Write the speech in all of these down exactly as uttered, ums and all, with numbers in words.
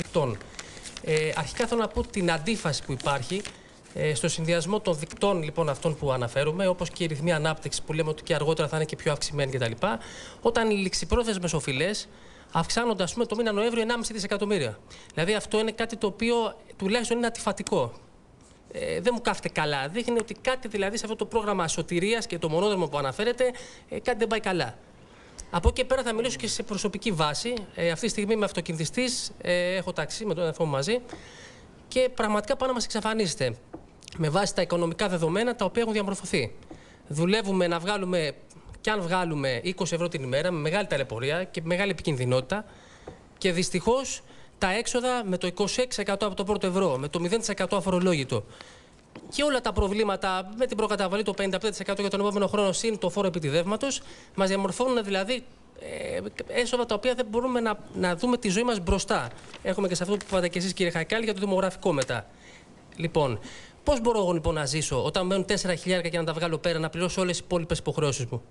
δικτών. Ε, αρχικά θέλω να πω την αντίφαση που υπάρχει ε, στο συνδυασμό των δικτών λοιπόν, αυτών που αναφέρουμε, όπως και η ρυθμή ανάπτυξη που λέμε ότι και αργότερα θα είναι και πιο αυξημένη κτλ. Όταν οι ληξιπρόθεσμες οφειλές αυξάνονται, ας πούμε, το μήνα Νοέμβριο ενάμιση δισεκατομμύρια. Δηλαδή αυτό είναι κάτι το οποίο τουλάχιστον είναι αντιφατικό. Ε, δεν μου κάθεται καλά. Δείχνει ότι κάτι δηλαδή σε αυτό το πρόγραμμα σωτηρίας και το μονόδρομο που αναφέρεται, ε, κάτι δεν πάει καλά. Από εκεί και πέρα θα μιλήσω και σε προσωπική βάση. Ε, αυτή τη στιγμή είμαι αυτοκινητιστής, ε, έχω ταξί με τον αδερφό μου μαζί και πραγματικά πάνω να μας εξαφανίζεται με βάση τα οικονομικά δεδομένα τα οποία έχουν διαμορφωθεί. Δουλεύουμε να βγάλουμε, κι αν βγάλουμε είκοσι ευρώ την ημέρα, με μεγάλη ταλαιπωρία και μεγάλη επικινδυνότητα και δυστυχώς τα έξοδα με το είκοσι έξι τοις εκατό από το πρώτο ευρώ, με το μηδέν τοις εκατό αφορολόγητο και όλα τα προβλήματα με την προκαταβολή το πενήντα πέντε τοις εκατό για τον επόμενο χρόνο συν το φόρο επιτιδεύματος, μας διαμορφώνουν δηλαδή ε, έσοδα τα οποία δεν μπορούμε να, να δούμε τη ζωή μας μπροστά. Έχουμε και σε αυτό που είπατε και εσείς, κύριε Χαϊκάλη, για το δημογραφικό μετά. Λοιπόν, πώς μπορώ εγώ λοιπόν να ζήσω όταν μένουν τέσσερα χιλιάρικα και να τα βγάλω πέρα, να πληρώσω όλες τις υπόλοιπες υποχρεώσεις μου?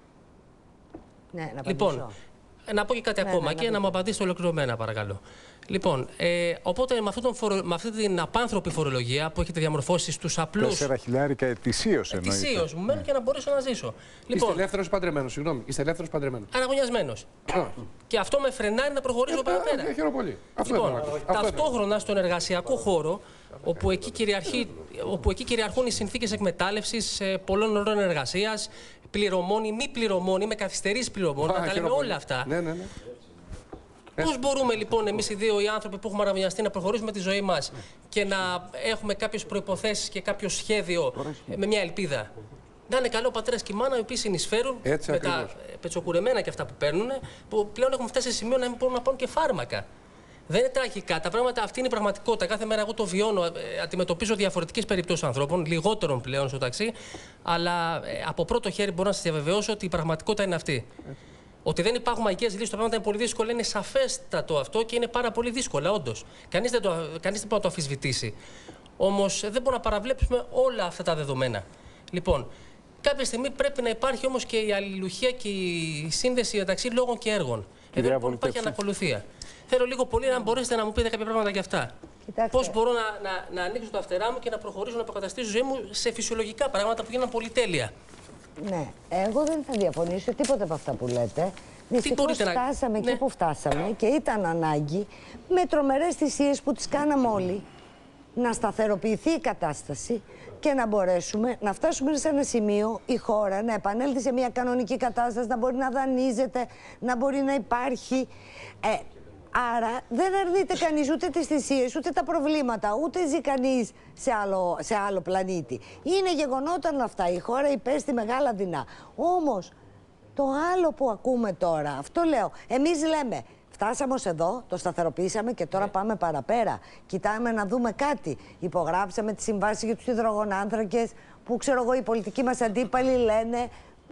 Ναι, να λοιπόν, να πω και κάτι ναι, ακόμα ναι, και να, να μου απαντήσετε ολοκληρωμένα, παρακαλώ. Λοιπόν, ε, οπότε με, αυτόν τον φορο, με αυτή την απάνθρωπη φορολογία που έχετε διαμορφώσει στους απλούς. τέσσερα χιλιάρικα ετησίως εννοείται. Ετησίως, μου μένουν ναι. και να μπορέσω να ζήσω. Λοιπόν, είστε ελεύθερος παντρεμένος, συγγνώμη. Είστε ελεύθερος παντρεμένος. Αναγωνιασμένος. Και αυτό με φρενάρει να προχωρήσω ε, παραπέρα. Ε, χαίρομαι πολύ. Λοιπόν, αυτό ταυτόχρονα στον εργασιακό χώρο, όπου εκεί, κυριαρχεί, όπου εκεί κυριαρχούν οι συνθήκες εκμετάλλευσης πολλών ωρών εργασίας, πληρωμών ή μη πληρωμών ή με καθυστερήσεις πληρωμών, να τα λέμε όλα αυτά. Ναι, ναι, ναι. Πώς μπορούμε λοιπόν εμείς οι δύο οι άνθρωποι που έχουμε αναγωνιαστεί να προχωρήσουμε τη ζωή μας και να έχουμε κάποιες προϋποθέσεις και κάποιο σχέδιο με μια ελπίδα? Να είναι καλό ο πατέρας και η μάνα, οι οποίοι συνεισφέρουν έτσι με ακριβώς. τα πετσοκουρεμένα και αυτά που παίρνουν, που πλέον έχουν φτάσει σε σημείο να μην μπορούν να πάρουν και φάρμακα. Δεν είναι τραγικά. Τα πράγματα, αυτή είναι η πραγματικότητα. Κάθε μέρα εγώ το βιώνω. Ε, αντιμετωπίζω διαφορετικές περιπτώσεις ανθρώπων, λιγότερων πλέον στο ταξί. Αλλά ε, από πρώτο χέρι μπορώ να σας διαβεβαιώσω ότι η πραγματικότητα είναι αυτή. Έτσι. Ότι δεν υπάρχουν μαγικές λύσεις, τα πράγματα είναι πολύ δύσκολα, είναι σαφέστατο αυτό και είναι πάρα πολύ δύσκολα, όντως. Κανείς δεν, το, κανείς δεν μπορεί να το αμφισβητήσει. Όμως δεν μπορούμε να παραβλέψουμε όλα αυτά τα δεδομένα. Λοιπόν, κάποια στιγμή πρέπει να υπάρχει όμως και η αλληλουχία και η σύνδεση μεταξύ λόγων και έργων. Εδώ λοιπόν υπάρχει ανακολουθία. Θέλω λίγο πολύ να μπορέσετε να μου πείτε κάποια πράγματα για αυτά. Πώς μπορώ να, να, να ανοίξω τα φτερά μου και να προχωρήσω να αποκαταστήσω τη ζωή μου σε φυσιολογικά πράγματα που γίνανε πολυτέλεια. Ναι, εγώ δεν θα διαφωνήσω τίποτα από αυτά που λέτε. Δυστυχώς φτάσαμε εκεί ναι. που φτάσαμε και ήταν ανάγκη με τρομερές θυσίες που τις κάναμε όλοι να σταθεροποιηθεί η κατάσταση και να μπορέσουμε να φτάσουμε σε ένα σημείο η χώρα να επανέλθει σε μια κανονική κατάσταση, να μπορεί να δανείζεται, να μπορεί να υπάρχει. Ε, άρα δεν αρνείται κανείς ούτε τις θυσίες, ούτε τα προβλήματα, ούτε ζει κανείς σε άλλο, σε άλλο πλανήτη. Είναι γεγονόταν αυτά, η χώρα υπέστη μεγάλα δεινά. Όμως το άλλο που ακούμε τώρα, αυτό λέω, εμείς λέμε φτάσαμε ως εδώ, το σταθεροποιήσαμε και τώρα πάμε παραπέρα. Κοιτάμε να δούμε κάτι. Υπογράψαμε τη συμβάση για τους υδρογονάνθρακες που ξέρω εγώ οι πολιτικοί μας αντίπαλοι λένε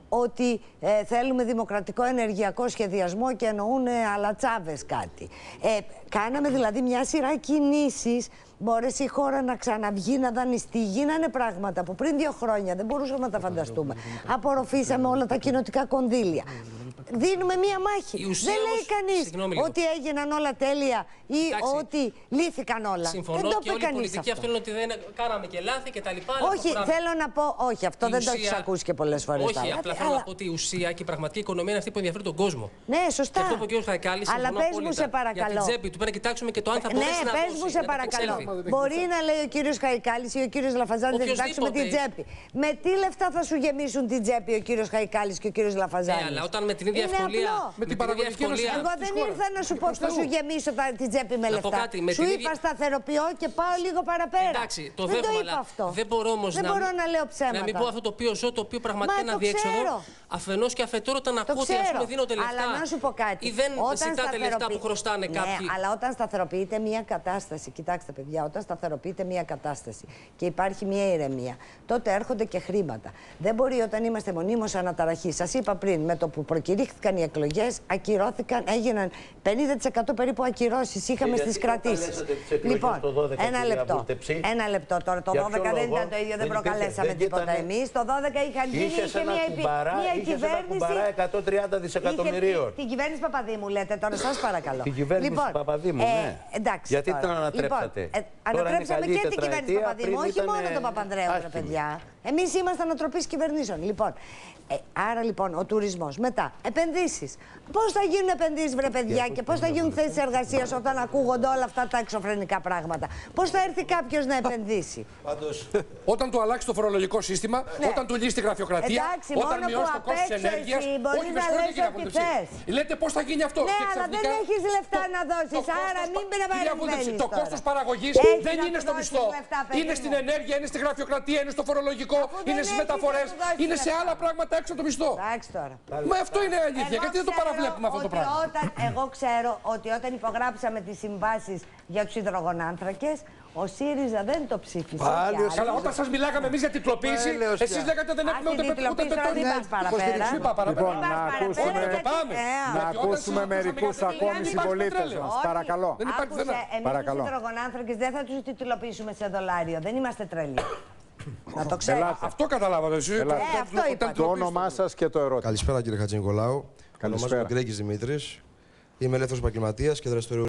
ότι ε, θέλουμε δημοκρατικό ενεργειακό σχεδιασμό και εννοούν ε, αλατσάβες κάτι. Ε, κάναμε δηλαδή μια σειρά κινήσεις, μπόρεσε η χώρα να ξαναβγεί, να δανειστεί. Γίνανε πράγματα που πριν δύο χρόνια δεν μπορούσαμε να τα φανταστούμε. Απορροφήσαμε όλα τα κοινοτικά κονδύλια. Δίνουμε μία μάχη. Δεν λέει κανείς ότι έγιναν όλα τέλεια ή εντάξει, ότι λύθηκαν όλα. Συμφωνώ δεν το και όλη η πολιτική αυτό είναι ότι δεν κάναμε και λάθη και τα λοιπά. Όχι, θέλω να πω, όχι, αυτό η δεν ουσία, το έχεις ακούσει και πολλές φορές. Όχι, απλά λάθη, θέλω αλλά... να πω ότι η ουσία και η πραγματική οικονομία είναι αυτή που ενδιαφέρει τον κόσμο. Ναι, σωστά. Και αυτό που ο κ. Χαϊκάλης αλλά πες μου σε παρακαλώ. Για την τσέπη του πρέπει να κοιτάξουμε και το αν θα μπορέσει να Ναι, πες μου σε παρακαλώ. Μπορεί να λέει ο κ. Χαϊκάλης ή ο κ. Λαφαζάνης να κοιτάξουμε την τσέπη. Με τι λεφτά θα σου γεμίσουν την τσέπη ο κ. Χαϊκάλης και ο κ. Λαφαζάνης? Αλλά όταν με την ίδια ευκολία. Με την παραγωγική ευκολία. Εγώ δεν ήρθα να σου πω ότι θα σου γεμίσω την τσέπη με λεφτά. Σου είπα σταθεροποιώ και πάω λίγο παραπέρα. Εντάξει, το δεν δέχομαι, το είπα αυτό. Δεν μπορώ όμως δεν να, μπορώ να λέω ψέματα. Να μην πω αυτό το οποίο ζω, το οποίο πραγματικά είναι αδιέξοδο. Αφενός και αφετέρου όταν ακούω ότι ας πούμε δίνονται λεφτά. Αλλά να σου πω κάτι. Ή δεν όταν ζητάτε σταθεροποιη... λεφτά που χρωστάνε ναι, κάποιοι. Αλλά όταν σταθεροποιείται μια κατάσταση, κοιτάξτε παιδιά, όταν σταθεροποιείται μια κατάσταση και υπάρχει μια ηρεμία, τότε έρχονται και χρήματα. Δεν μπορεί όταν είμαστε μονίμως αναταραχή. Σας είπα πριν, με το που προκυρήσει κηρύχθηκαν οι εκλογές, ακυρώθηκαν, έγιναν πενήντα τοις εκατό περίπου ακυρώσεις είχαμε στις κρατήσεις. Λοιπόν, ένα λεπτό. Ένα λεπτό τώρα. Το δώδεκα δεν ήταν το ίδιο, δεν προκαλέσαμε τίποτα εμείς. Το δώδεκα είχαν γίνει, είχε μια κυβέρνηση. εκατόν τριάντα δισεκατομμυρίων. Την κυβέρνηση Παπαδήμου λέτε τώρα, σας παρακαλώ. Την κυβέρνηση Παπαδήμου, ναι. Γιατί την ανατρέψατε? Ανατρέψαμε και την κυβέρνηση Παπαδήμου, όχι μόνο τον Παπανδρέου, ρε παιδιά. Εμείς είμαστε ανατροπής κυβερνήσεων. Λοιπόν, ε, άρα λοιπόν ο τουρισμός. Μετά, επενδύσεις. Πώς θα γίνουν επενδύσεις, βρε παιδιά, και πώς θα γίνουν θέσεις εργασίας όταν ακούγονται όλα αυτά τα εξωφρενικά πράγματα? Πώς θα έρθει κάποιος να επενδύσει? Πάντως, όταν του αλλάξει το φορολογικό σύστημα, ναι. όταν του λύσει τη γραφειοκρατία, εντάξει, όταν μειώσει το κόστος της ενέργειας. Όχι, με συγχωρείτε κύριε Παπαδεψή. Λέτε πώς θα γίνει αυτό? Ναι, αλλά δεν έχεις λεφτά να δώσεις. Άρα μην περιμένεις. Το κόστος παραγωγής δεν είναι στο μισθό. Είναι στην ενέργεια, είναι στη γραφειοκρατία, είναι στο φορολογικό, είναι στις μεταφορές, είναι σε άλλα πράγματα έξω το μισθό. Εντάξει τώρα. Μα αυτό είναι αλήθεια. Γιατί δεν το παραβλέπουμε αυτό το πράγμα? Όταν, εγώ ξέρω ότι όταν υπογράψαμε τις συμβάσεις για τους υδρογονάνθρακες, ο ΣΥΡΙΖΑ δεν το ψήφισε. Πάλι, αλλά όταν σας μιλάγαμε εμείς για τιτλοποίηση, εσείς λέγατε δεν έχουμε ούτε πετρέλαιο. Λοιπόν, να ακούσουμε, να ακούσουμε μερικούς ακόμη συμπολίτες μας. Παρακαλώ. Άκουσε, εμείς τους υδρογονάνθρακες δεν θα τους τιτλοποιήσουμε σε δολάριο. Δεν είμαστε τρελοί. Να το ξέρετε. Αυτό καταλάβατε εσείς. Ε, αυτό είπατε. Το όνομά σας και το ερώτημα. Καλησπέρα κύριε Χατζηνικολάου. Καλησπέρα. Ονομάζομαι Γκρέκης Δημήτρης. Είμαι ελεύθερος επαγγελματίας και δραστηριοποιούμαι